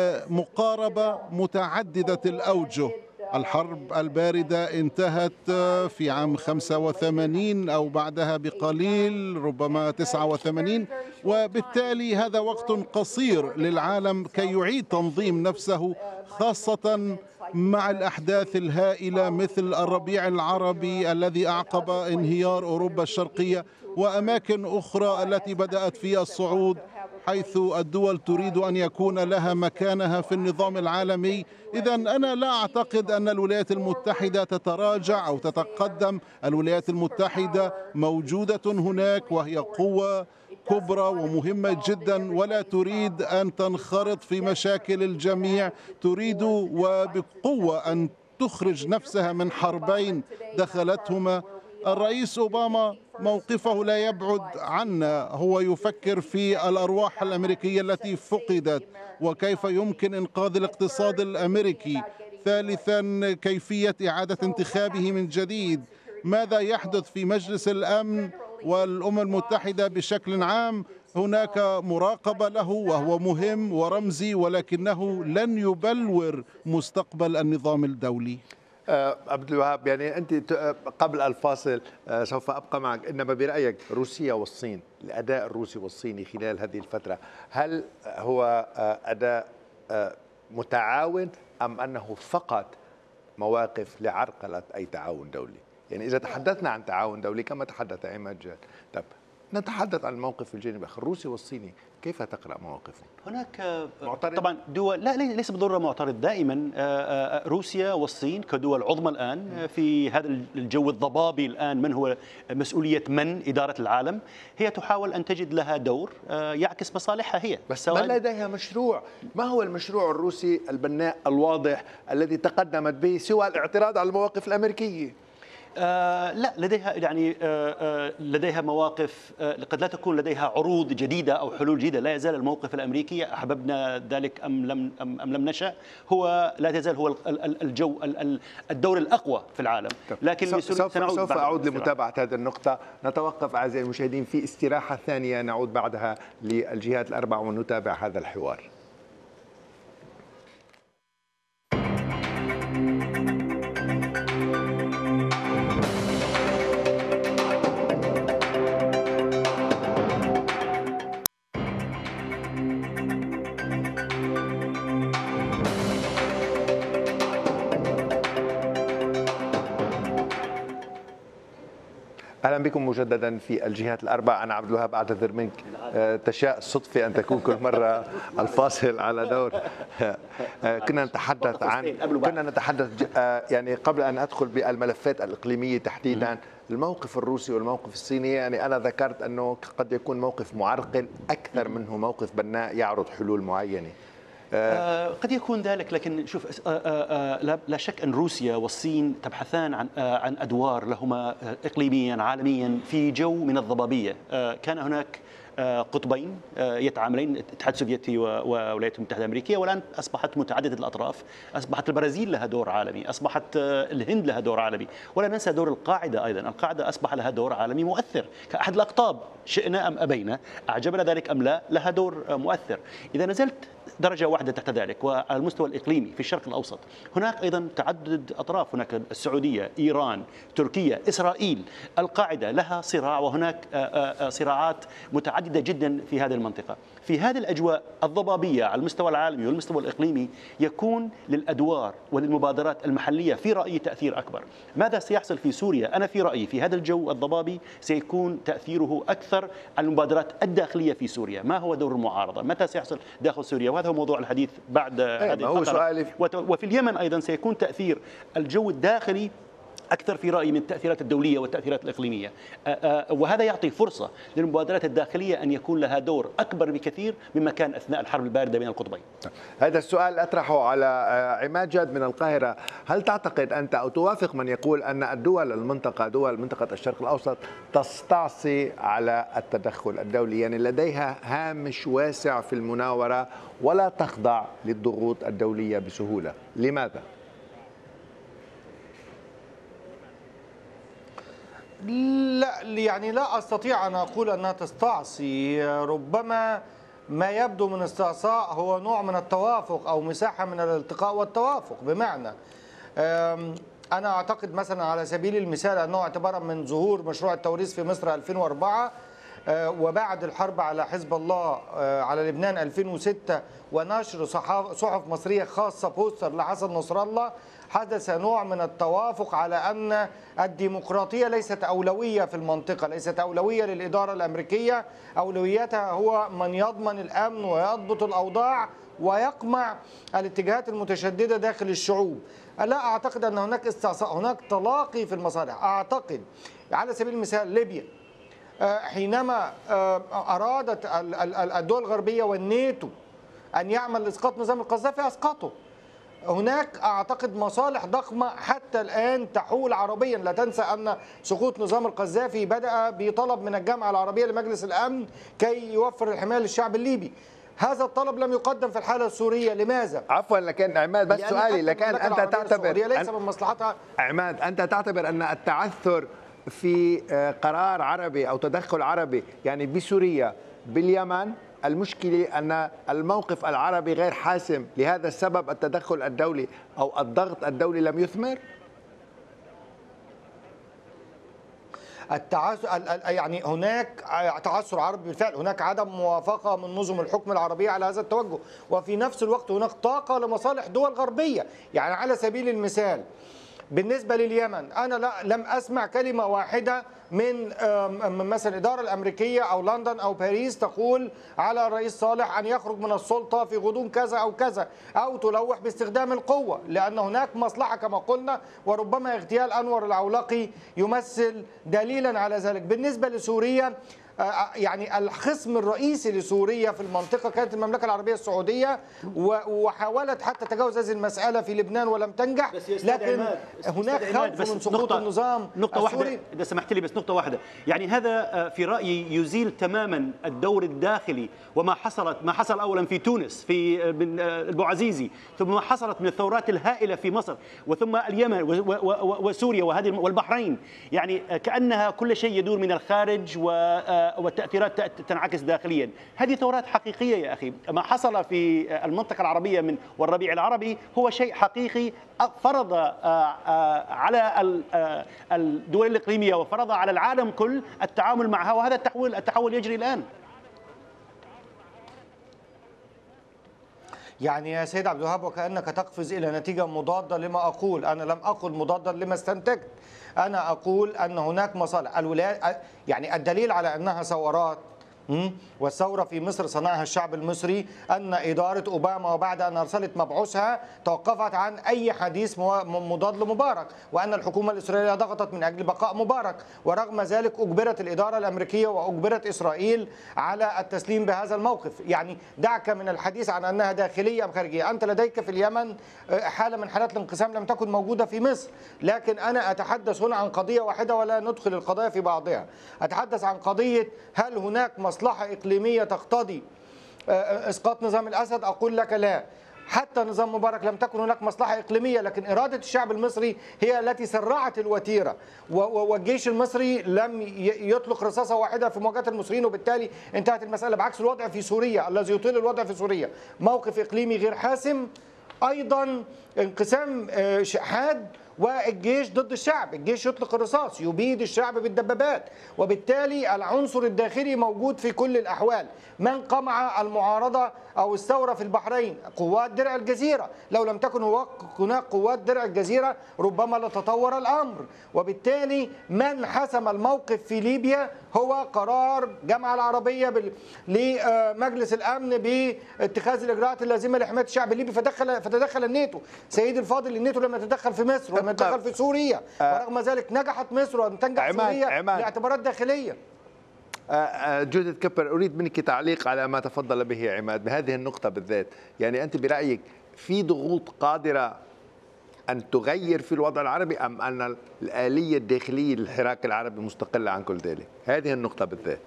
مقاربة متعددة الأوجه. الحرب الباردة انتهت في عام خمسة وثمانين أو بعدها بقليل، ربما تسعة وثمانين، وبالتالي هذا وقت قصير للعالم كي يعيد تنظيم نفسه، خاصة مع الأحداث الهائلة مثل الربيع العربي الذي أعقب انهيار أوروبا الشرقية وأماكن أخرى التي بدأت في الصعود، حيث الدول تريد أن يكون لها مكانها في النظام العالمي. إذن أنا لا أعتقد أن الولايات المتحدة تتراجع أو تتقدم. الولايات المتحدة موجودة هناك وهي قوة كبرى ومهمة جدا، ولا تريد أن تنخرط في مشاكل الجميع، تريد وبقوة أن تخرج نفسها من حربين دخلتهما. الرئيس أوباما موقفه لا يبعد عنا، هو يفكر في الأرواح الأمريكية التي فقدت وكيف يمكن إنقاذ الاقتصاد الأمريكي. ثالثا، كيفية إعادة انتخابه من جديد. ماذا يحدث في مجلس الأمن والأمم المتحدة بشكل عام؟ هناك مراقبة له وهو مهم ورمزي، ولكنه لن يبلور مستقبل النظام الدولي. عبد الوهاب، يعني أنت قبل الفاصل سوف أبقى معك، إنما برأيك روسيا والصين، الأداء الروسي والصيني خلال هذه الفترة، هل هو أداء متعاون أم أنه فقط مواقف لعرقلة أي تعاون دولي؟ يعني إذا تحدثنا عن تعاون دولي كما تحدث عماد جاد، طب نتحدث عن الموقف الجانبي الآخر الروسي والصيني، كيف تقرأ مواقفهم؟ هناك معترض؟ طبعا دول، لا ليس بالضرورة معترض دائما. روسيا والصين كدول عظمى الآن في هذا الجو الضبابي الآن، من هو مسؤولية من إدارة العالم، هي تحاول أن تجد لها دور يعكس مصالحها هي. بس ما لديها مشروع. ما هو المشروع الروسي البناء الواضح الذي تقدمت به سوى الاعتراض على المواقف الأمريكية؟ آه لا، لديها يعني آه آه لديها مواقف، آه قد لا تكون لديها عروض جديدة أو حلول جديدة. لا يزال الموقف الأمريكي، أحببنا ذلك أم لم أم, أم لم نشأ، هو لا تزال هو الجو الدور الأقوى في العالم. لكن سوف, سوف أعود لمتابعة هذه النقطة. نتوقف أعزائي المشاهدين في استراحة ثانية، نعود بعدها للجهات الأربع ونتابع هذا الحوار. اهلا بكم مجددا في الجهات الاربع. انا عبد الوهاب، اعتذر منك، تشاء الصدفه ان تكون كل مره الفاصل على دور. كنا نتحدث عن كنا نتحدث يعني قبل ان ادخل بالملفات الاقليميه تحديدا، الموقف الروسي والموقف الصيني. يعني انا ذكرت انه قد يكون موقف معرقل اكثر منه موقف بناء يعرض حلول معينه. آه قد يكون ذلك، لكن شوف، آه آه لا شك أن روسيا والصين تبحثان عن آه عن أدوار لهما إقليميا عالميا في جو من الضبابية. آه كان هناك آه قطبين آه يتعاملين، الاتحاد السوفيتي والولايات المتحدة الأمريكية، والآن أصبحت متعددة الأطراف. أصبحت البرازيل لها دور عالمي، أصبحت آه الهند لها دور عالمي، ولا ننسى دور القاعدة أيضا. القاعدة أصبح لها دور عالمي مؤثر كأحد الأقطاب شئنا أم أبينا، أعجبنا ذلك أم لا، لها دور مؤثر. إذا نزلت درجة واحدة تحت ذلك وعلى المستوى الإقليمي في الشرق الأوسط، هناك أيضا تعدد أطراف، هناك السعودية، إيران، تركيا، إسرائيل، القاعدة لها صراع، وهناك صراعات متعددة جدا في هذه المنطقة. في هذه الأجواء الضبابية على المستوى العالمي والمستوى الإقليمي يكون للأدوار وللمبادرات المحلية في رأيي تأثير أكبر. ماذا سيحصل في سوريا؟ أنا في رأيي في هذا الجو الضبابي سيكون تأثيره أكثر على المبادرات الداخلية في سوريا. ما هو دور المعارضة؟ متى سيحصل داخل سوريا؟ وهذا هو موضوع الحديث بعد هذه الفقرة. وفي اليمن أيضا سيكون تأثير الجو الداخلي أكثر في رأيي من التأثيرات الدولية والتأثيرات الإقليمية، وهذا يعطي فرصة للمبادرات الداخلية أن يكون لها دور أكبر بكثير مما كان أثناء الحرب الباردة بين القطبين. هذا السؤال أطرحه على عماد جاد من القاهرة. هل تعتقد أنت أو توافق من يقول أن الدول المنطقة دول منطقة الشرق الأوسط تستعصي على التدخل الدولي، يعني لديها هامش واسع في المناورة ولا تخضع للضغوط الدولية بسهولة؟ لماذا؟ لا، يعني لا أستطيع أن أقول أنها تستعصي. ربما ما يبدو من استعصاء هو نوع من التوافق أو مساحة من الالتقاء والتوافق. بمعنى أنا أعتقد مثلا على سبيل المثال أنه اعتبارا من ظهور مشروع التوريث في مصر ألفين وأربعة وبعد الحرب على حزب الله على لبنان ألفين وستة ونشر صحف مصرية خاصة بوستر لحسن نصر الله، حدث نوع من التوافق على أن الديمقراطية ليست أولوية في المنطقة، ليست أولوية للإدارة الأمريكية، أولويتها هو من يضمن الأمن ويضبط الأوضاع ويقمع الاتجاهات المتشددة داخل الشعوب. لا أعتقد أن هناك استعصاء، هناك تلاقي في المصالح. أعتقد على سبيل المثال ليبيا حينما أرادت الدول الغربية والناتو أن يعمل لإسقاط نظام القذافي أسقطه. هناك أعتقد مصالح ضخمة حتى الآن تحول عربيا. لا تنسى أن سقوط نظام القذافي بدأ بطلب من الجامعة العربية لمجلس الأمن كي يوفر الحماية للشعب الليبي. هذا الطلب لم يقدم في الحالة السورية. لماذا؟ عفوا لكن عماد بس سؤالي، لكن أنت تعتبر ليس من مصلحتها عماد أنت تعتبر أن التعثر في قرار عربي أو تدخل عربي يعني بسوريا باليمن، المشكلة أن الموقف العربي غير حاسم، لهذا السبب التدخل الدولي أو الضغط الدولي لم يثمر؟ التعثر يعني هناك تعثر عربي بالفعل، هناك عدم موافقة من نظم الحكم العربية على هذا التوجه، وفي نفس الوقت هناك طاقة لمصالح دول غربية. يعني على سبيل المثال بالنسبة لليمن أنا لا لم أسمع كلمة واحدة من مثلا الإدارة الأمريكية أو لندن أو باريس تقول على الرئيس صالح أن يخرج من السلطة في غضون كذا أو كذا، أو تلوح باستخدام القوة، لأن هناك مصلحة كما قلنا، وربما اغتيال أنور العولقي يمثل دليلا على ذلك. بالنسبة لسوريا يعني الخصم الرئيسي لسوريا في المنطقة كانت المملكة العربية السعودية، وحاولت حتى تجاوز هذه المسألة في لبنان ولم تنجح، لكن هناك خوف من سقوط النظام نقطة واحدة إذا سمحت لي، بس نقطة واحدة. يعني هذا في رأيي يزيل تماما الدور الداخلي وما حصلت ما حصل أولا في تونس في البوعزيزي، ثم ما حصلت من الثورات الهائلة في مصر، وثم اليمن وسوريا وهذه والبحرين. يعني كأنها كل شيء يدور من الخارج و والتأثيرات تنعكس داخليا. هذه ثورات حقيقية يا أخي. ما حصل في المنطقة العربية من والربيع العربي هو شيء حقيقي فرض على الدول الإقليمية وفرض على العالم كل التعامل معها، وهذا التحول التحول يجري الآن. يعني يا سيد عبد الوهاب وكأنك تقفز إلى نتيجة مضادة لما أقول. أنا لم أقل مضادا لما استنتجت، أنا أقول أن هناك مصالح. الولايات يعني الدليل على أنها ثورات، والثورة في مصر صنعها الشعب المصري، أن إدارة أوباما وبعد أن أرسلت مبعوثها توقفت عن أي حديث مضاد لمبارك، وأن الحكومة الإسرائيلية ضغطت من أجل بقاء مبارك، ورغم ذلك أجبرت الإدارة الأمريكية وأجبرت إسرائيل على التسليم بهذا الموقف. يعني دعك من الحديث عن أنها داخلية أم خارجية. أنت لديك في اليمن حالة من حالات الانقسام لم تكن موجودة في مصر، لكن أنا أتحدث هنا عن قضية واحدة ولا ندخل القضايا في بعضها. أتحدث عن قضية هل هناك مصلحة إقليمية تقتضي إسقاط نظام الأسد؟ أقول لك لا. حتى نظام مبارك لم تكن هناك مصلحة إقليمية، لكن إرادة الشعب المصري هي التي سرعت الوتيرة، والجيش المصري لم يطلق رصاصة واحدة في مواجهة المصريين، وبالتالي انتهت المسألة، بعكس الوضع في سوريا الذي يطيل الوضع في سوريا. موقف إقليمي غير حاسم، أيضا انقسام حاد، والجيش ضد الشعب، الجيش يطلق الرصاص يبيد الشعب بالدبابات، وبالتالي العنصر الداخلي موجود في كل الأحوال. من قمع المعارضة أو الثورة في البحرين؟ قوات درع الجزيرة. لو لم تكن هناك قوات درع الجزيرة ربما لتطور الأمر. وبالتالي من حسم الموقف في ليبيا هو قرار جامعة العربية لمجلس الأمن باتخاذ الإجراءات اللازمة لحماية الشعب الليبي، فدخل فتدخل الناتو. سيدي الفاضل، الناتو لم يتدخل في مصر ولم يتدخل في سوريا، ورغم ذلك نجحت مصر ولم تنجح سوريا لاعتبارات داخلية. جوديث كبر، أريد منك تعليق على ما تفضل به عماد بهذه النقطة بالذات. يعني أنت برأيك في ضغوط قادرة أن تغير في الوضع العربي، أم أن الآلية الداخلية للحراك العربي مستقلة عن كل ذلك؟ هذه النقطة بالذات.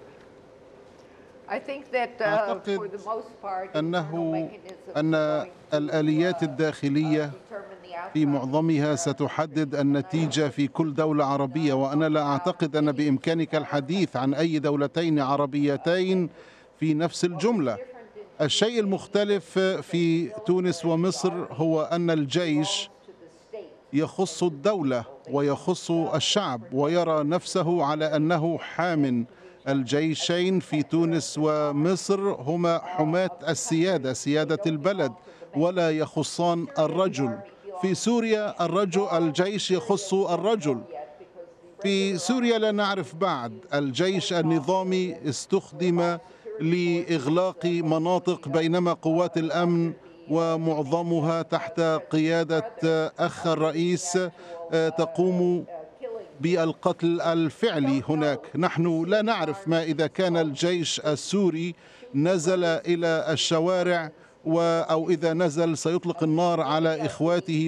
أعتقد أنه أن الآليات الداخلية في معظمها ستحدد النتيجة في كل دولة عربية، وأنا لا أعتقد أن بإمكانك الحديث عن أي دولتين عربيتين في نفس الجملة. الشيء المختلف في تونس ومصر هو أن الجيش يخص الدولة ويخص الشعب ويرى نفسه على أنه حام. الجيشين في تونس ومصر هما حماة السيادة، سيادة البلد، ولا يخصان الرجل. في سوريا الرجل الجيش يخص الرجل. في سوريا لا نعرف بعد، الجيش النظامي استخدم لإغلاق مناطق، بينما قوات الأمن ومعظمها تحت قيادة أخ الرئيس تقوم بالقتل الفعلي هناك. نحن لا نعرف ما إذا كان الجيش السوري نزل إلى الشوارع أو إذا نزل سيطلق النار على إخواته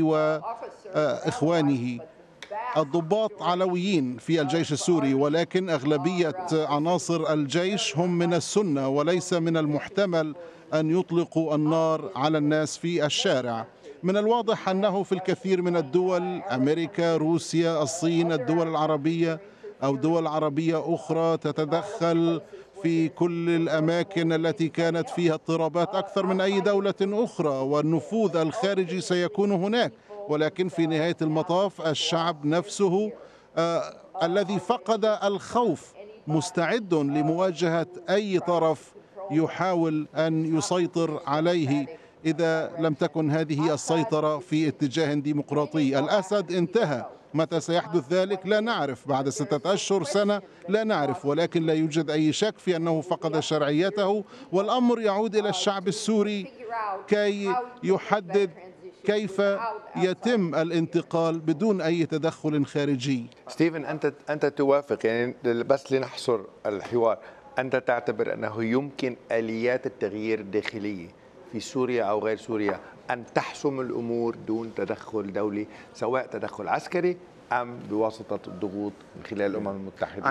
وإخوانه. الضباط علويين في الجيش السوري، ولكن أغلبية عناصر الجيش هم من السنة، وليس من المحتمل أن يطلقوا النار على الناس في الشارع. من الواضح أنه في الكثير من الدول، أمريكا، روسيا، الصين، الدول العربية أو دول عربية أخرى تتدخل في كل الأماكن التي كانت فيها اضطرابات أكثر من أي دولة أخرى، والنفوذ الخارجي سيكون هناك. ولكن في نهاية المطاف الشعب نفسه آه الذي فقد الخوف مستعد لمواجهة أي طرف يحاول أن يسيطر عليه إذا لم تكن هذه السيطرة في اتجاه ديمقراطي. الأسد انتهى، متى سيحدث ذلك لا نعرف، بعد ستة أشهر، سنة، لا نعرف، ولكن لا يوجد أي شك في أنه فقد شرعيته، والأمر يعود إلى الشعب السوري كي يحدد كيف يتم الانتقال بدون أي تدخل خارجي. ستيفن، أنت أنت توافق، يعني بس لنحصر الحوار، أنت تعتبر أنه يمكن آليات التغيير الداخلية في سوريا أو غير سوريا أن تحسم الأمور دون تدخل دولي، سواء تدخل عسكري أم بواسطة الضغوط من خلال الأمم المتحدة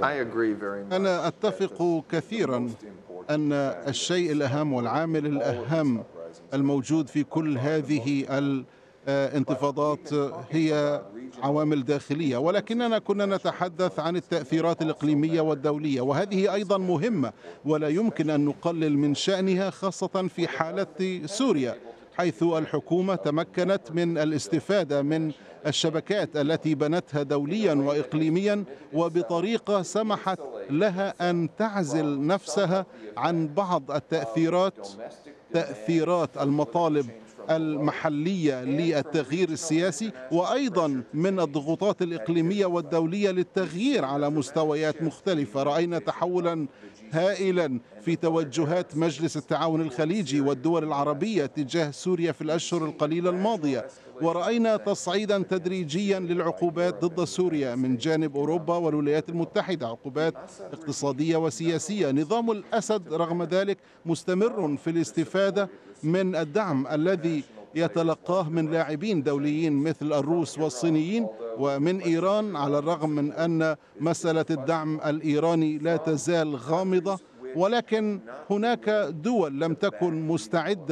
أو أنا أتفق كثيرا أن الشيء الأهم والعامل الأهم الموجود في كل هذه الانتفاضات هي عوامل داخلية، ولكننا كنا نتحدث عن التأثيرات الإقليمية والدولية، وهذه أيضا مهمة ولا يمكن أن نقلل من شأنها، خاصة في حالة سوريا، حيث الحكومة تمكنت من الاستفادة من الشبكات التي بنتها دوليا وإقليميا، وبطريقة سمحت لها أن تعزل نفسها عن بعض التأثيرات تأثيرات المطالب المحلية للتغيير السياسي، وأيضا من الضغوطات الإقليمية والدولية للتغيير على مستويات مختلفة. رأينا تحولا هائلا في توجهات مجلس التعاون الخليجي والدول العربية تجاه سوريا في الأشهر القليلة الماضية، ورأينا تصعيدا تدريجيا للعقوبات ضد سوريا من جانب أوروبا والولايات المتحدة، عقوبات اقتصادية وسياسية. نظام الأسد رغم ذلك مستمر في الاستفادة من الدعم الذي يتلقاه من لاعبين دوليين مثل الروس والصينيين ومن إيران، على الرغم من أن مسألة الدعم الإيراني لا تزال غامضة، ولكن هناك دول لم تكن مستعدة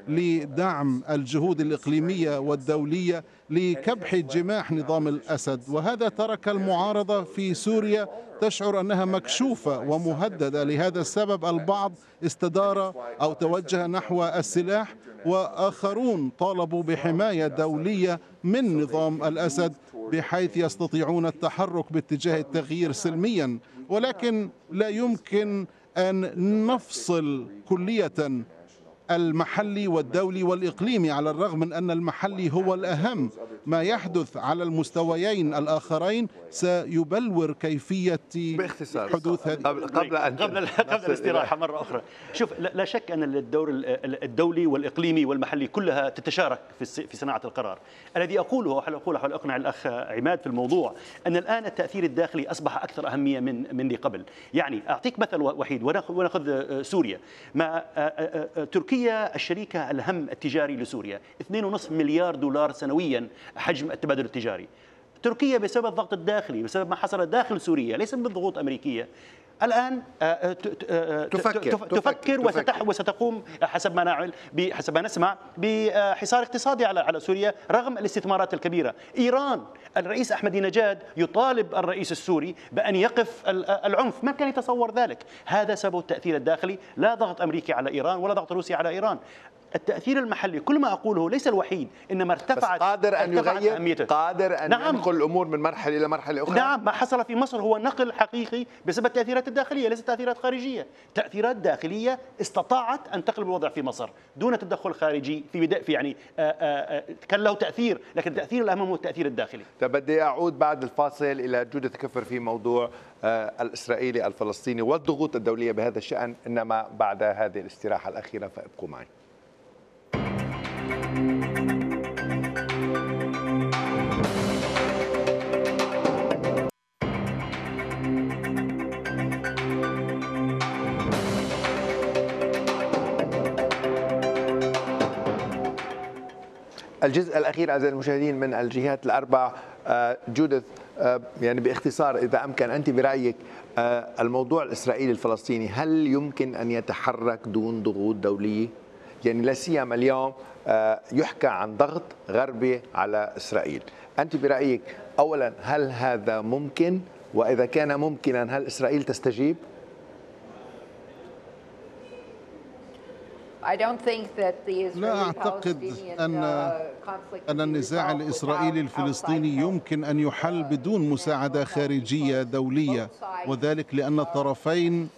لدعم الجهود الإقليمية والدولية لكبح جماح نظام الأسد، وهذا ترك المعارضة في سوريا تشعر أنها مكشوفة ومهددة. لهذا السبب البعض استدار أو توجه نحو السلاح، وآخرون طالبوا بحماية دولية من نظام الأسد بحيث يستطيعون التحرك باتجاه التغيير سلميا. ولكن لا يمكن أن نفصل كلية المحلي والدولي والإقليمي، على الرغم من أن المحلي هو الأهم. ما يحدث على المستويين الآخرين سيبلور كيفية باختصار حدوث هذه. قبل قبل قبل, قبل الاستراحة مرة أخرى، شوف، لا شك أن الدور الدولي والإقليمي والمحلي كلها تتشارك في في صناعة القرار. الذي أقوله وحل أقوله حول أقنع الأخ عماد في الموضوع أن الآن التأثير الداخلي أصبح أكثر أهمية من من قبل. يعني أعطيك مثل وحيد ونأخذ سوريا. ما تركيا الشريكة الأهم التجاري لسوريا، اثنين ونصف مليار دولار سنويا حجم التبادل التجاري. تركيا بسبب الضغط الداخلي، بسبب ما حصل داخل سوريا، ليس من ضغوط أمريكية، الآن تفكر, تفكر وستح وستقوم حسب ما نعلم حسب ما نسمع بحصار اقتصادي على على سوريا رغم الاستثمارات الكبيرة. إيران، الرئيس أحمدي نجاد يطالب الرئيس السوري بأن يقف العنف، من كان يتصور ذلك؟ هذا سبب التأثير الداخلي، لا ضغط أمريكي على إيران ولا ضغط روسي على إيران. التأثير المحلي كل ما أقوله ليس الوحيد، إنما ارتفعت، قادر أن يغير أهميته. قادر أن نعم. ينقل الأمور من مرحلة إلى مرحلة أخرى. نعم، ما حصل في مصر هو نقل حقيقي بسبب التأثيرات الداخلية، ليست تأثيرات خارجية. تأثيرات داخلية استطاعت أن تقلب الوضع في مصر دون تدخل خارجي في بدء في يعني آآ آآ كان له تأثير، لكن التأثير الأهم هو التأثير الداخلي. طب بدي أعود بعد الفاصل إلى جودة كفر في موضوع الإسرائيلي الفلسطيني والضغوط الدولية بهذا الشأن، إنما بعد هذه الاستراحة الأخيرة، فابقوا معي. الجزء الأخير أعزائي المشاهدين من الجهات الأربع. جودث، يعني باختصار إذا أمكن، أنت برأيك الموضوع الإسرائيلي الفلسطيني هل يمكن أن يتحرك دون ضغوط دولية؟ يعني لا سيما اليوم يحكى عن ضغط غربي على إسرائيل، أنت برأيك أولا هل هذا ممكن؟ وإذا كان ممكنا هل إسرائيل تستجيب؟ لا أعتقد أن أن النزاع الإسرائيلي الفلسطيني يمكن أن يحل بدون مساعدة خارجية دولية، وذلك لأن الطرفين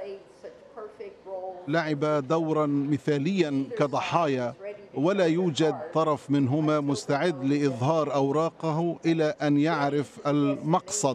لعب دورا مثاليا كضحايا، ولا يوجد طرف منهما مستعد لإظهار أوراقه إلى أن يعرف المقصد.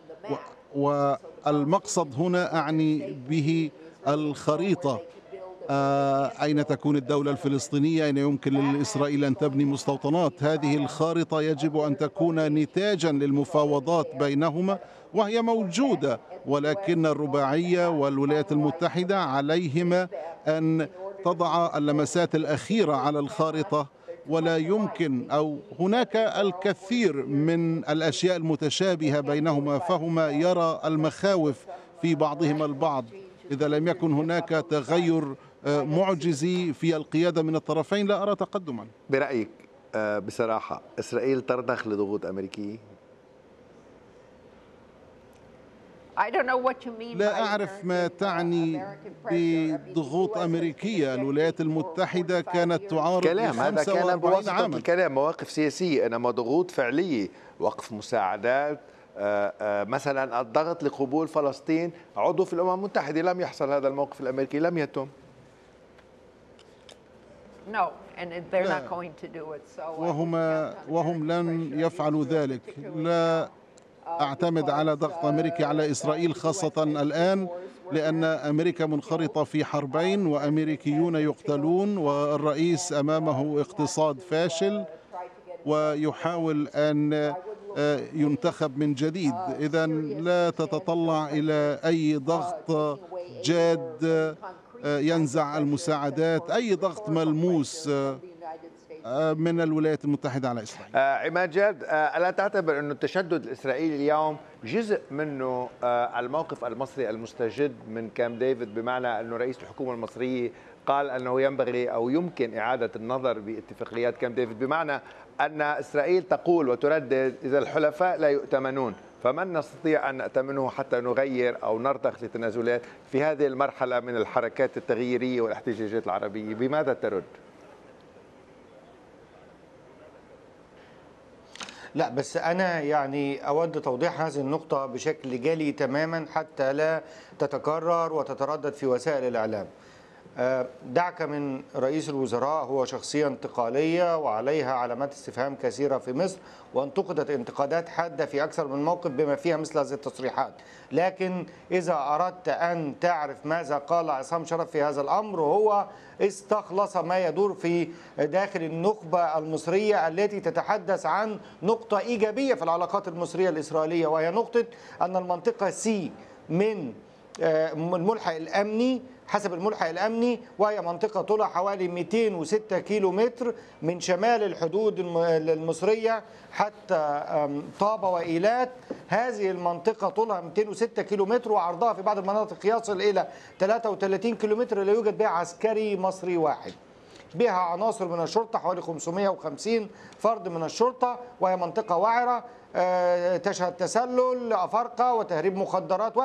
والمقصد هنا أعني به الخريطة، أين تكون الدولة الفلسطينية، أين يمكن لإسرائيل أن تبني مستوطنات. هذه الخارطة يجب أن تكون نتاجا للمفاوضات بينهما، وهي موجودة، ولكن الرباعية والولايات المتحدة عليهما أن تضع اللمسات الأخيرة على الخارطة. ولا يمكن، أو هناك الكثير من الأشياء المتشابهة بينهما، فهما يرى المخاوف في بعضهما البعض. إذا لم يكن هناك تغير معجزي في القيادة من الطرفين لا أرى تقدما. برأيك بصراحة إسرائيل ترضخ لضغوط أمريكية؟ لا أعرف ما تعني بضغوط أمريكية. الولايات المتحدة كانت تعارض كلام، هذا كان بواسطة الكلام، مواقف سياسية، إنما ضغوط فعلية، وقف مساعدات، مثلا الضغط لقبول فلسطين عضو في الأمم المتحدة، لم يحصل هذا الموقف الأمريكي، لم يتم. لا. وهما وهم لن يفعلوا ذلك. لا أعتمد على ضغط أمريكي على إسرائيل خاصة الآن، لأن أمريكا منخرطة في حربين وأمريكيون يقتلون، والرئيس أمامه اقتصاد فاشل ويحاول أن ينتخب من جديد. إذا لا تتطلع إلى أي ضغط جاد ينزع المساعدات، أي ضغط ملموس من الولايات المتحدة على إسرائيل. عماد جاد، ألا تعتبر أن التشدد الإسرائيلي اليوم جزء منه الموقف المصري المستجد من كامب ديفيد، بمعنى أنه رئيس الحكومة المصرية قال أنه ينبغي أو يمكن إعادة النظر باتفاقيات كامب ديفيد، بمعنى أن إسرائيل تقول وتردد إذا الحلفاء لا يؤتمنون فمن نستطيع أن نأتمنه حتى نغير أو نرتخ لتنازلات في هذه المرحلة من الحركات التغييرية والاحتجاجات العربية. بماذا ترد؟ لا، بس أنا يعني أود توضيح هذه النقطة بشكل جلي تماما حتى لا تتكرر وتتردد في وسائل الإعلام. دعك من رئيس الوزراء، هو شخصية انتقالية وعليها علامات استفهام كثيرة في مصر، وانتقدت انتقادات حادة في أكثر من موقف بما فيها مثل هذه التصريحات. لكن إذا أردت أن تعرف ماذا قال عصام شرف في هذا الأمر، هو استخلص ما يدور في داخل النخبة المصرية التي تتحدث عن نقطة إيجابية في العلاقات المصرية الإسرائيلية، وهي نقطة أن المنطقة سي من الملحق الأمني حسب الملحق الأمني، وهي منطقة طولها حوالي مئتين وستة كيلو متر من شمال الحدود المصرية حتى طابة وإيلات. هذه المنطقة طولها مئتين وستة كيلو متر وعرضها في بعض المناطق يصل إلى ثلاثة وثلاثين كيلو متر، لا يوجد بها عسكري مصري واحد. بها عناصر من الشرطة حوالي خمسمئة وخمسين فرد من الشرطة، وهي منطقة وعرة تشهد تسلل أفارقة وتهريب مخدرات و...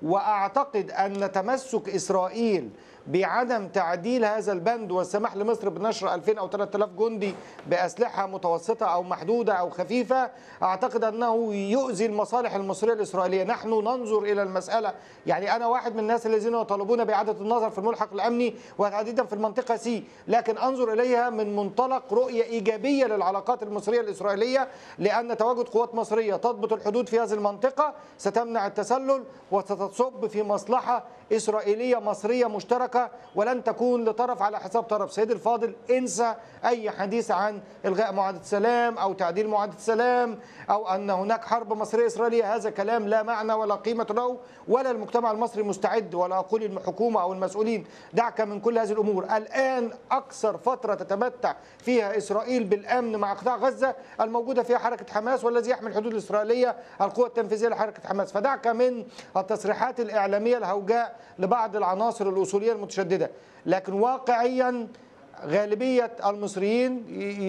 وأعتقد أن تمسك إسرائيل بعدم تعديل هذا البند والسماح لمصر بنشر ألفين أو ثلاثة آلاف جندي بأسلحة متوسطة أو محدودة أو خفيفة، أعتقد أنه يؤذي المصالح المصرية الإسرائيلية. نحن ننظر إلى المسألة، يعني أنا واحد من الناس الذين يطالبون بإعادة النظر في الملحق الأمني وتحديدا في المنطقة سي، لكن أنظر إليها من منطلق رؤية إيجابية للعلاقات المصرية الإسرائيلية، لأن تواجد قوات مصرية تضبط الحدود في هذه المنطقة ستمنع التسلل وستصب في مصلحة إسرائيلية مصرية مشتركة، ولن تكون لطرف على حساب طرف. سيدي الفاضل، انسى أي حديث عن إلغاء معاهدة السلام أو تعديل معاهدة السلام أو أن هناك حرب مصرية إسرائيلية. هذا كلام لا معنى ولا قيمة له، ولا المجتمع المصري مستعد، ولا أقول الحكومة أو المسؤولين. دعك من كل هذه الأمور. الآن أكثر فترة تتمتع فيها إسرائيل بالأمن مع قطاع غزة الموجودة فيها حركة حماس، والذي يحمي الحدود الإسرائيلية القوة التنفيذية لحركة حماس. فدعك من التصريحات الإعلامية الهوجاء لبعض العناصر الأصولية المتشددة، لكن واقعيا غالبية المصريين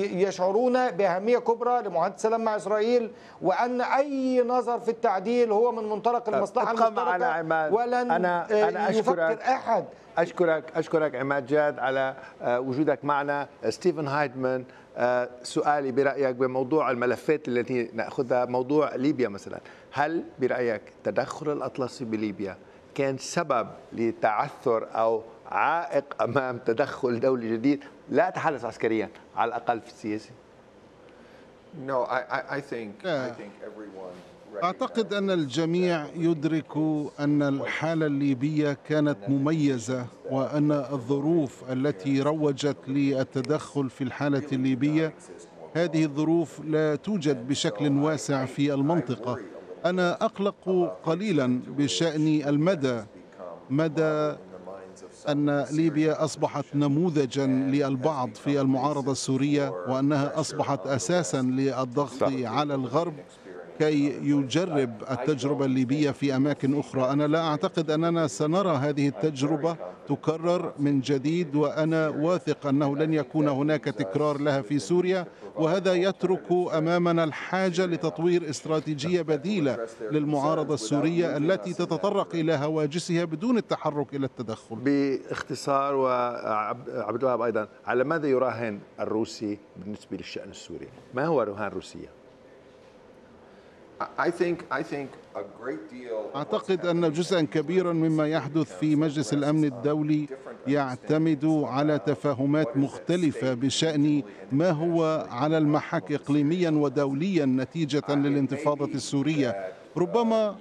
يشعرون بأهمية كبرى لمعاهدة السلام مع إسرائيل، وأن أي نظر في التعديل هو من منطلق المصلحة المشتركة، ولن أنا أنا يفكر أحد. أشكرك أشكرك عماد جاد على وجودك معنا. ستيفن هايدمان، سؤالي برأيك بموضوع الملفات التي نأخذها، موضوع ليبيا مثلا، هل برأيك تدخل الأطلسي بليبيا كان سبب لتعثر أو عائق أمام تدخل دولي جديد، لا أتحدث عسكريا، على الأقل في السياسة؟ No, I, I think, I think everyone أعتقد أن الجميع يدرك أن الحالة الليبية كانت مميزة، وأن الظروف التي روجت للتدخل في الحالة الليبية هذه الظروف لا توجد بشكل واسع في المنطقة. أنا أقلق قليلا بشأن المدى مدى أن ليبيا أصبحت نموذجا للبعض في المعارضة السورية، وأنها أصبحت أساسا للضغط على الغرب كي يجرب التجربة الليبية في أماكن أخرى. أنا لا أعتقد أننا سنرى هذه التجربة تكرر من جديد، وأنا واثق أنه لن يكون هناك تكرار لها في سوريا، وهذا يترك أمامنا الحاجة لتطوير استراتيجية بديلة للمعارضة السورية التي تتطرق إلى هواجسها بدون التحرك إلى التدخل. باختصار، وعبد الوهاب أيضا، على ماذا يراهن الروسي بالنسبة للشأن السوري؟ ما هو رهان روسيا؟ أعتقد أن جزءا كبيرا مما يحدث في مجلس الأمن الدولي يعتمد على تفاهمات مختلفة بشأن ما هو على المحك إقليميا ودوليا نتيجة للانتفاضة السورية. ربما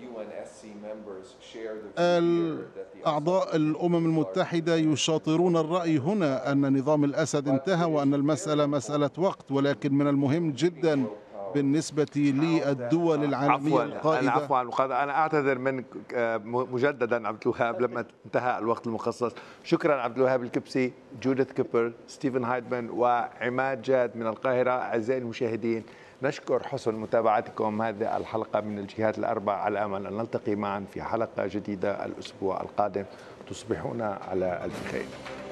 أعضاء الأمم المتحدة يشاطرون الرأي هنا أن نظام الأسد انتهى وأن المسألة مسألة وقت، ولكن من المهم جدا بالنسبة للدول العالمية عفواً القائدة. عفوا أنا أعتذر منك مجددا عبد الوهاب لما انتهى الوقت المخصص. شكرا عبد الوهاب الكبسي، جوديث كيبر، ستيفن هايدمان وعماد جاد من القاهرة. أعزائي المشاهدين، نشكر حسن متابعتكم هذه الحلقة من الجهات الأربع، على أمل أن نلتقي معا في حلقة جديدة الأسبوع القادم. تصبحون على ألف خير.